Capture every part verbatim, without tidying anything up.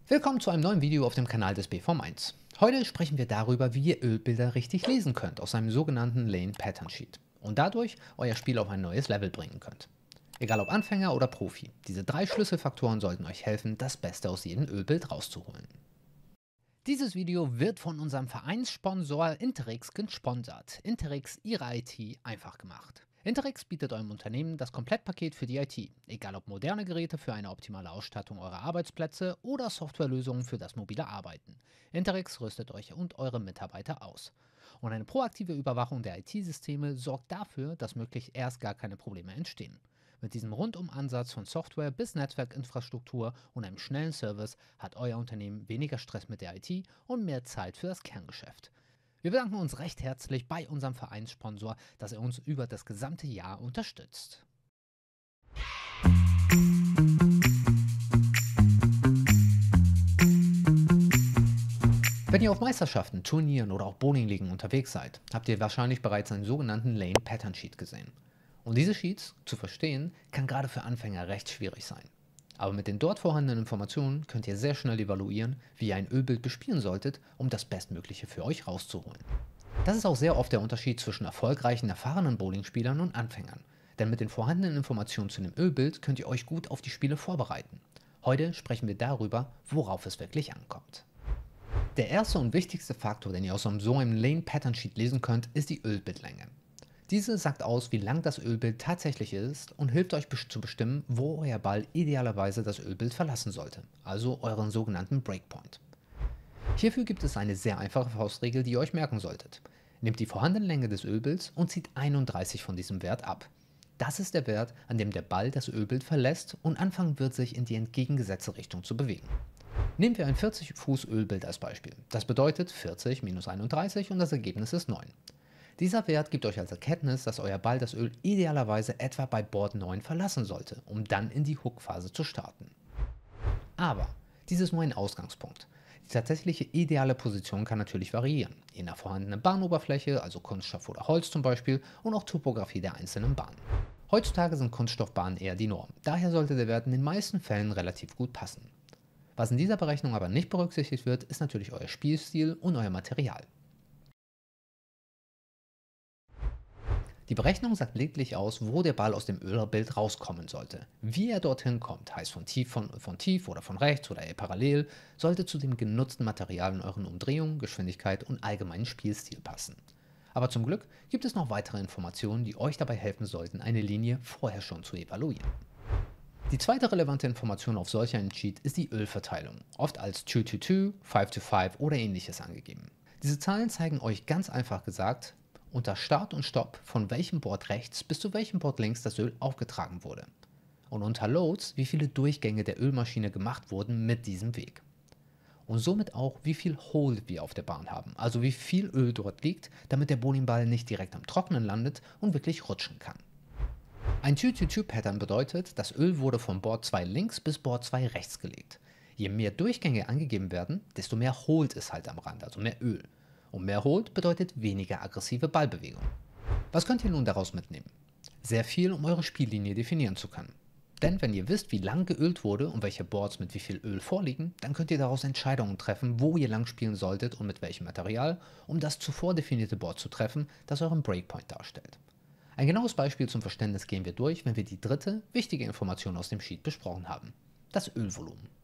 Willkommen zu einem neuen Video auf dem Kanal des B Form eins. Heute sprechen wir darüber, wie ihr Ölbilder richtig lesen könnt aus einem sogenannten Lane Pattern Sheet und dadurch euer Spiel auf ein neues Level bringen könnt. Egal ob Anfänger oder Profi, diese drei Schlüsselfaktoren sollten euch helfen, das Beste aus jedem Ölbild rauszuholen. Dieses Video wird von unserem Vereinssponsor Interix gesponsert. Interix, ihre I T einfach gemacht. Interix bietet eurem Unternehmen das Komplettpaket für die I T, egal ob moderne Geräte für eine optimale Ausstattung eurer Arbeitsplätze oder Softwarelösungen für das mobile Arbeiten. Interix rüstet euch und eure Mitarbeiter aus. Und eine proaktive Überwachung der I T-Systeme sorgt dafür, dass möglichst erst gar keine Probleme entstehen. Mit diesem Rundum-Ansatz von Software bis Netzwerkinfrastruktur und einem schnellen Service hat euer Unternehmen weniger Stress mit der I T und mehr Zeit für das Kerngeschäft. Wir bedanken uns recht herzlich bei unserem Vereinssponsor, dass er uns über das gesamte Jahr unterstützt. Wenn ihr auf Meisterschaften, Turnieren oder auch Bowlingligen unterwegs seid, habt ihr wahrscheinlich bereits einen sogenannten Lane Pattern Sheet gesehen. Und diese Sheets zu verstehen, kann gerade für Anfänger recht schwierig sein. Aber mit den dort vorhandenen Informationen könnt ihr sehr schnell evaluieren, wie ihr ein Ölbild bespielen solltet, um das Bestmögliche für euch rauszuholen. Das ist auch sehr oft der Unterschied zwischen erfolgreichen, erfahrenen Bowlingspielern und Anfängern. Denn mit den vorhandenen Informationen zu dem Ölbild könnt ihr euch gut auf die Spiele vorbereiten. Heute sprechen wir darüber, worauf es wirklich ankommt. Der erste und wichtigste Faktor, den ihr aus so einem Lane Pattern Sheet lesen könnt, ist die Ölbildlänge. Diese sagt aus, wie lang das Ölbild tatsächlich ist und hilft euch zu bestimmen, wo euer Ball idealerweise das Ölbild verlassen sollte, also euren sogenannten Breakpoint. Hierfür gibt es eine sehr einfache Faustregel, die ihr euch merken solltet. Nehmt die vorhandene Länge des Ölbilds und zieht einunddreißig von diesem Wert ab. Das ist der Wert, an dem der Ball das Ölbild verlässt und anfangen wird, sich in die entgegengesetzte Richtung zu bewegen. Nehmen wir ein vierzig Fuß Ölbild als Beispiel. Das bedeutet vierzig minus einunddreißig und das Ergebnis ist neun. Dieser Wert gibt euch als Erkenntnis, dass euer Ball das Öl idealerweise etwa bei Board neun verlassen sollte, um dann in die Hook-Phase zu starten. Aber dies ist nur ein Ausgangspunkt. Die tatsächliche ideale Position kann natürlich variieren, je nach vorhandener Bahnoberfläche, also Kunststoff oder Holz zum Beispiel, und auch Topografie der einzelnen Bahnen. Heutzutage sind Kunststoffbahnen eher die Norm, daher sollte der Wert in den meisten Fällen relativ gut passen. Was in dieser Berechnung aber nicht berücksichtigt wird, ist natürlich euer Spielstil und euer Material. Die Berechnung sagt lediglich aus, wo der Ball aus dem Ölbild rauskommen sollte. Wie er dorthin kommt, heißt von tief, von, von tief oder von rechts oder eher parallel, sollte zu dem genutzten Material in euren Umdrehungen, Geschwindigkeit und allgemeinen Spielstil passen. Aber zum Glück gibt es noch weitere Informationen, die euch dabei helfen sollten, eine Linie vorher schon zu evaluieren. Die zweite relevante Information auf solch einem Sheet ist die Ölverteilung, oft als zwei zu zwei, fünf zu fünf oder ähnliches angegeben. Diese Zahlen zeigen euch ganz einfach gesagt, unter Start und Stopp, von welchem Board rechts bis zu welchem Board links das Öl aufgetragen wurde. Und unter Loads, wie viele Durchgänge der Ölmaschine gemacht wurden mit diesem Weg. Und somit auch, wie viel Hold wir auf der Bahn haben, also wie viel Öl dort liegt, damit der Bowlingball nicht direkt am Trockenen landet und wirklich rutschen kann. Ein zwei zu zwei Pattern bedeutet, das Öl wurde von Board zwei links bis Board zwei rechts gelegt. Je mehr Durchgänge angegeben werden, desto mehr Hold ist halt am Rand, also mehr Öl. Und mehr Hold bedeutet weniger aggressive Ballbewegung. Was könnt ihr nun daraus mitnehmen? Sehr viel, um eure Spiellinie definieren zu können. Denn wenn ihr wisst, wie lang geölt wurde und welche Boards mit wie viel Öl vorliegen, dann könnt ihr daraus Entscheidungen treffen, wo ihr lang spielen solltet und mit welchem Material, um das zuvor definierte Board zu treffen, das euren Breakpoint darstellt. Ein genaues Beispiel zum Verständnis gehen wir durch, wenn wir die dritte, wichtige Information aus dem Sheet besprochen haben: das Ölvolumen.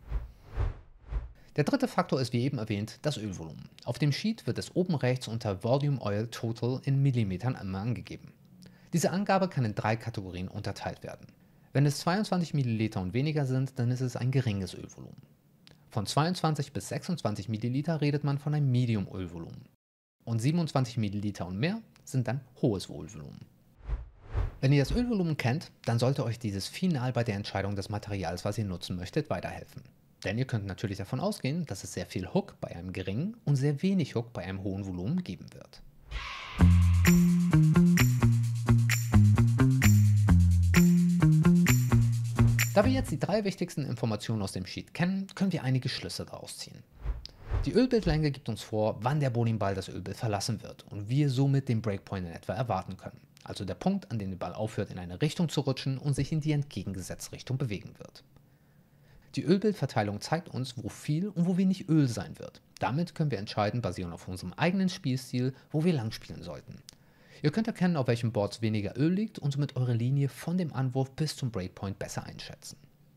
Der dritte Faktor ist wie eben erwähnt das Ölvolumen. Auf dem Sheet wird es oben rechts unter Volume Oil Total in Millimetern immer angegeben. Diese Angabe kann in drei Kategorien unterteilt werden. Wenn es zweiundzwanzig Milliliter und weniger sind, dann ist es ein geringes Ölvolumen. Von zweiundzwanzig bis sechsundzwanzig Milliliter redet man von einem Medium Ölvolumen. Und siebenundzwanzig Milliliter und mehr sind dann hohes Ölvolumen. Wenn ihr das Ölvolumen kennt, dann sollte euch dieses final bei der Entscheidung des Materials, was ihr nutzen möchtet, weiterhelfen. Denn ihr könnt natürlich davon ausgehen, dass es sehr viel Hook bei einem geringen und sehr wenig Hook bei einem hohen Volumen geben wird. Da wir jetzt die drei wichtigsten Informationen aus dem Sheet kennen, können wir einige Schlüsse daraus ziehen. Die Ölbildlänge gibt uns vor, wann der Bowlingball das Ölbild verlassen wird und wir somit den Breakpoint in etwa erwarten können. Also der Punkt, an dem der Ball aufhört, in eine Richtung zu rutschen und sich in die entgegengesetzte Richtung bewegen wird. Die Ölbildverteilung zeigt uns, wo viel und wo wenig Öl sein wird. Damit können wir entscheiden, basierend auf unserem eigenen Spielstil, wo wir lang spielen sollten. Ihr könnt erkennen, auf welchen Boards weniger Öl liegt und somit eure Linie von dem Anwurf bis zum Breakpoint besser einschätzen.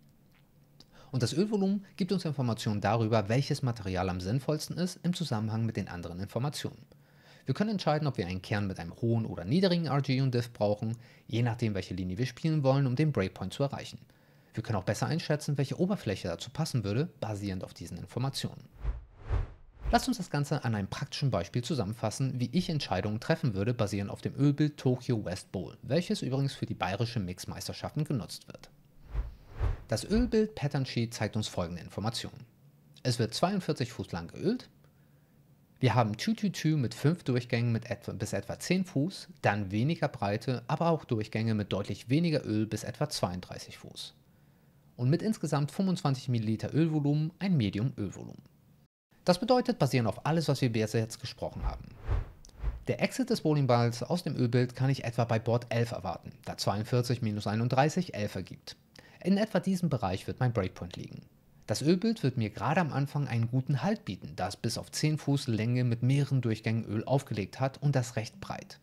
Und das Ölvolumen gibt uns Informationen darüber, welches Material am sinnvollsten ist im Zusammenhang mit den anderen Informationen. Wir können entscheiden, ob wir einen Kern mit einem hohen oder niedrigen R G und Diff brauchen, je nachdem, welche Linie wir spielen wollen, um den Breakpoint zu erreichen. Wir können auch besser einschätzen, welche Oberfläche dazu passen würde, basierend auf diesen Informationen. Lasst uns das Ganze an einem praktischen Beispiel zusammenfassen, wie ich Entscheidungen treffen würde, basierend auf dem Ölbild Tokyo West Bowl, welches übrigens für die bayerische Mixmeisterschaften genutzt wird. Das Ölbild Pattern Sheet zeigt uns folgende Informationen. Es wird zweiundvierzig Fuß lang geölt. Wir haben zwei zwei zwei mit fünf Durchgängen mit etwa, bis etwa zehn Fuß, dann weniger Breite, aber auch Durchgänge mit deutlich weniger Öl bis etwa zweiunddreißig Fuß. Und mit insgesamt fünfundzwanzig Milliliter Ölvolumen ein Medium-Ölvolumen. Das bedeutet, basierend auf alles, was wir bis jetzt gesprochen haben. Der Exit des Bowlingballs aus dem Ölbild kann ich etwa bei Board elf erwarten, da zweiundvierzig minus einunddreißig elf ergibt. In etwa diesem Bereich wird mein Breakpoint liegen. Das Ölbild wird mir gerade am Anfang einen guten Halt bieten, da es bis auf zehn Fuß Länge mit mehreren Durchgängen Öl aufgelegt hat und das recht breit.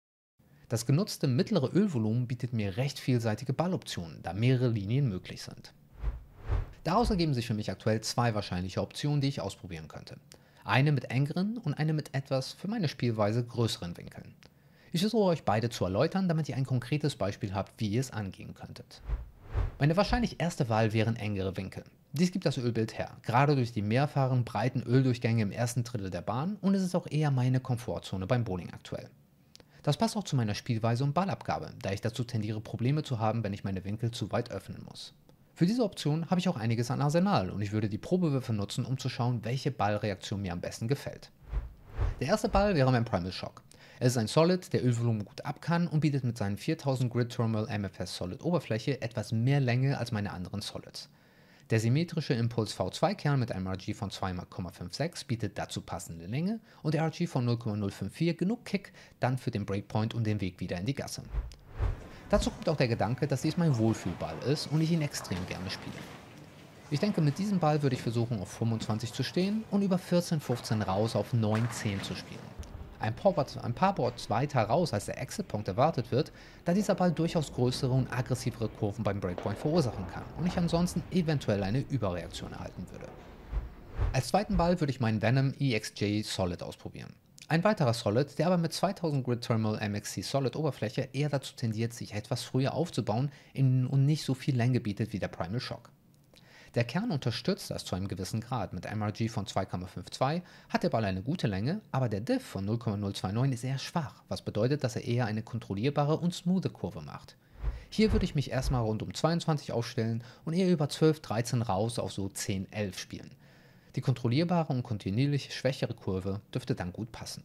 Das genutzte mittlere Ölvolumen bietet mir recht vielseitige Balloptionen, da mehrere Linien möglich sind. Daraus ergeben sich für mich aktuell zwei wahrscheinliche Optionen, die ich ausprobieren könnte. Eine mit engeren und eine mit etwas für meine Spielweise größeren Winkeln. Ich versuche euch beide zu erläutern, damit ihr ein konkretes Beispiel habt, wie ihr es angehen könntet. Meine wahrscheinlich erste Wahl wären engere Winkel. Dies gibt das Ölbild her, gerade durch die mehrfachen breiten Öldurchgänge im ersten Drittel der Bahn, und es ist auch eher meine Komfortzone beim Bowling aktuell. Das passt auch zu meiner Spielweise und Ballabgabe, da ich dazu tendiere, Probleme zu haben, wenn ich meine Winkel zu weit öffnen muss. Für diese Option habe ich auch einiges an Arsenal und ich würde die Probewürfe nutzen, um zu schauen, welche Ballreaktion mir am besten gefällt. Der erste Ball wäre mein Primal Shock. Es ist ein Solid, der Ölvolumen gut ab kann und bietet mit seinen viertausend Grid Terminal M F S Solid Oberfläche etwas mehr Länge als meine anderen Solids. Der symmetrische Impuls V zwei Kern mit einem R G von zwei Komma sechsundfünfzig bietet dazu passende Länge und der R G von null Komma null fünf vier genug Kick dann für den Breakpoint und den Weg wieder in die Gasse. Dazu kommt auch der Gedanke, dass dies mein Wohlfühlball ist und ich ihn extrem gerne spiele. Ich denke, mit diesem Ball würde ich versuchen, auf fünfundzwanzig zu stehen und über vierzehn fünfzehn raus auf neun zehn zu spielen. Ein paar, Boards, ein paar Boards weiter raus, als der Exit-Punkt erwartet wird, da dieser Ball durchaus größere und aggressivere Kurven beim Breakpoint verursachen kann und ich ansonsten eventuell eine Überreaktion erhalten würde. Als zweiten Ball würde ich meinen Venom E X J Solid ausprobieren. Ein weiterer Solid, der aber mit zweitausend Grid Terminal M X C Solid Oberfläche eher dazu tendiert, sich etwas früher aufzubauen und nicht so viel Länge bietet wie der Primal Shock. Der Kern unterstützt das zu einem gewissen Grad. Mit einem R G von zwei Komma zweiundfünfzig hat der Ball eine gute Länge, aber der Diff von null Komma null neunundzwanzig ist eher schwach, was bedeutet, dass er eher eine kontrollierbare und smoothe Kurve macht. Hier würde ich mich erstmal rund um zweiundzwanzig aufstellen und eher über zwölf dreizehn raus auf so zehn elf spielen. Die kontrollierbare und kontinuierlich schwächere Kurve dürfte dann gut passen.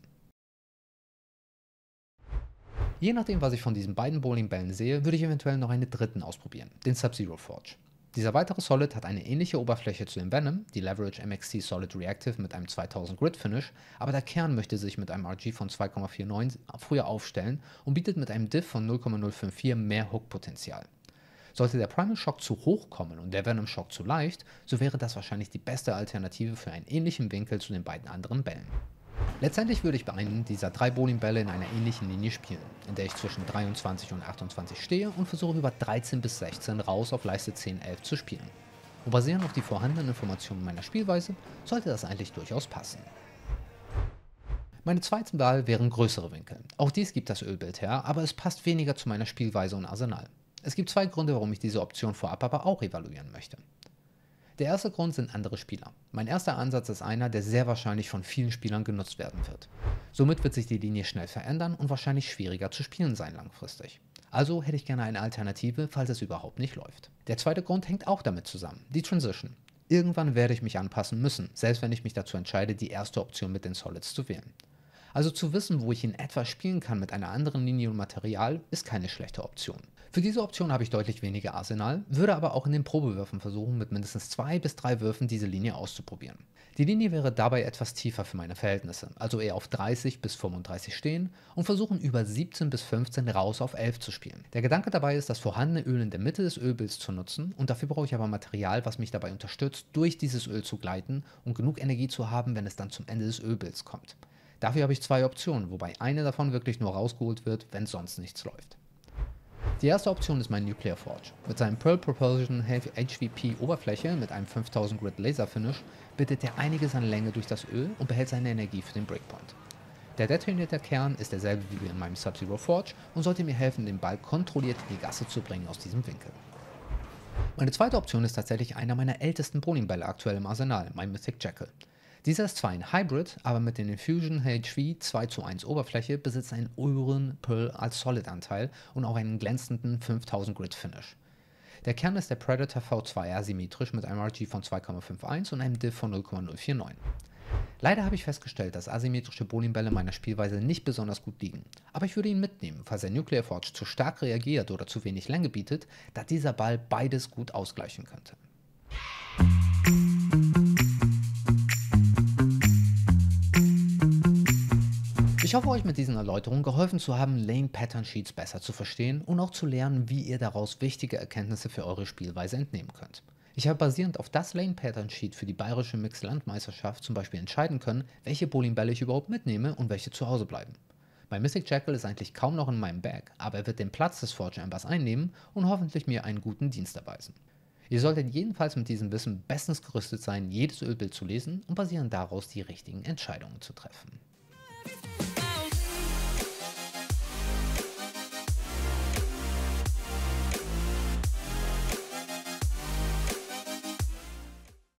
Je nachdem, was ich von diesen beiden Bowlingbällen sehe, würde ich eventuell noch einen dritten ausprobieren, den Sub-Zero Forge. Dieser weitere Solid hat eine ähnliche Oberfläche zu dem Venom, die Leverage M X C Solid Reactive mit einem zweitausend Grid Finish, aber der Kern möchte sich mit einem R G von zwei Komma neunundvierzig früher aufstellen und bietet mit einem Diff von null Komma null fünf vier mehr Hook-Potenzial. Sollte der Primal Shock zu hoch kommen und der Venom Shock zu leicht, so wäre das wahrscheinlich die beste Alternative für einen ähnlichen Winkel zu den beiden anderen Bällen. Letztendlich würde ich bei einem dieser drei Bowlingbälle in einer ähnlichen Linie spielen, in der ich zwischen dreiundzwanzig und achtundzwanzig stehe und versuche über dreizehn bis sechzehn raus auf Leiste zehn elf zu spielen. Und basierend auf die vorhandenen Informationen meiner Spielweise sollte das eigentlich durchaus passen. Meine zweite Wahl wären größere Winkel. Auch dies gibt das Ölbild her, aber es passt weniger zu meiner Spielweise und Arsenal. Es gibt zwei Gründe, warum ich diese Option vorab aber auch evaluieren möchte. Der erste Grund sind andere Spieler. Mein erster Ansatz ist einer, der sehr wahrscheinlich von vielen Spielern genutzt werden wird. Somit wird sich die Linie schnell verändern und wahrscheinlich schwieriger zu spielen sein langfristig. Also hätte ich gerne eine Alternative, falls es überhaupt nicht läuft. Der zweite Grund hängt auch damit zusammen, die Transition. Irgendwann werde ich mich anpassen müssen, selbst wenn ich mich dazu entscheide, die erste Option mit den Solids zu wählen. Also zu wissen, wo ich in etwa spielen kann mit einer anderen Linie und Material, ist keine schlechte Option. Für diese Option habe ich deutlich weniger Arsenal, würde aber auch in den Probewürfen versuchen, mit mindestens zwei bis drei Würfen diese Linie auszuprobieren. Die Linie wäre dabei etwas tiefer für meine Verhältnisse, also eher auf dreißig bis fünfunddreißig stehen und versuchen über siebzehn bis fünfzehn raus auf elf zu spielen. Der Gedanke dabei ist, das vorhandene Öl in der Mitte des Ölbilds zu nutzen, und dafür brauche ich aber Material, was mich dabei unterstützt, durch dieses Öl zu gleiten und genug Energie zu haben, wenn es dann zum Ende des Ölbilds kommt. Dafür habe ich zwei Optionen, wobei eine davon wirklich nur rausgeholt wird, wenn sonst nichts läuft. Die erste Option ist mein Nuclear Forge. Mit seinem Pearl Propulsion H V P Oberfläche mit einem fünftausend Grit Laser Finish bittet er einiges an Länge durch das Öl und behält seine Energie für den Breakpoint. Der detonierte Kern ist derselbe wie in meinem Sub-Zero Forge und sollte mir helfen, den Ball kontrolliert in die Gasse zu bringen aus diesem Winkel. Meine zweite Option ist tatsächlich einer meiner ältesten Bowlingbälle aktuell im Arsenal, mein Mythic Jackal. Dieser ist zwar ein Hybrid, aber mit den Infusion H V zwei zu eins Oberfläche besitzt einen höheren Pearl als Solid-Anteil und auch einen glänzenden fünftausend Grit Finish. Der Kern ist der Predator V zwei R symmetrisch mit einem R G von zwei Komma einundfünfzig und einem Diff von null Komma null neunundvierzig. Leider habe ich festgestellt, dass asymmetrische Bowlingbälle meiner Spielweise nicht besonders gut liegen, aber ich würde ihn mitnehmen, falls der Nuclear Forge zu stark reagiert oder zu wenig Länge bietet, da dieser Ball beides gut ausgleichen könnte. Ich hoffe, euch mit diesen Erläuterungen geholfen zu haben, Lane Pattern Sheets besser zu verstehen und auch zu lernen, wie ihr daraus wichtige Erkenntnisse für eure Spielweise entnehmen könnt. Ich habe basierend auf das Lane Pattern Sheet für die bayerische Mixed-Landmeisterschaft zum Beispiel entscheiden können, welche Bowlingbälle ich überhaupt mitnehme und welche zu Hause bleiben. Mein Mythic Jackal ist eigentlich kaum noch in meinem Bag, aber er wird den Platz des Forge Embers einnehmen und hoffentlich mir einen guten Dienst erweisen. Ihr solltet jedenfalls mit diesem Wissen bestens gerüstet sein, jedes Ölbild zu lesen und basierend daraus die richtigen Entscheidungen zu treffen.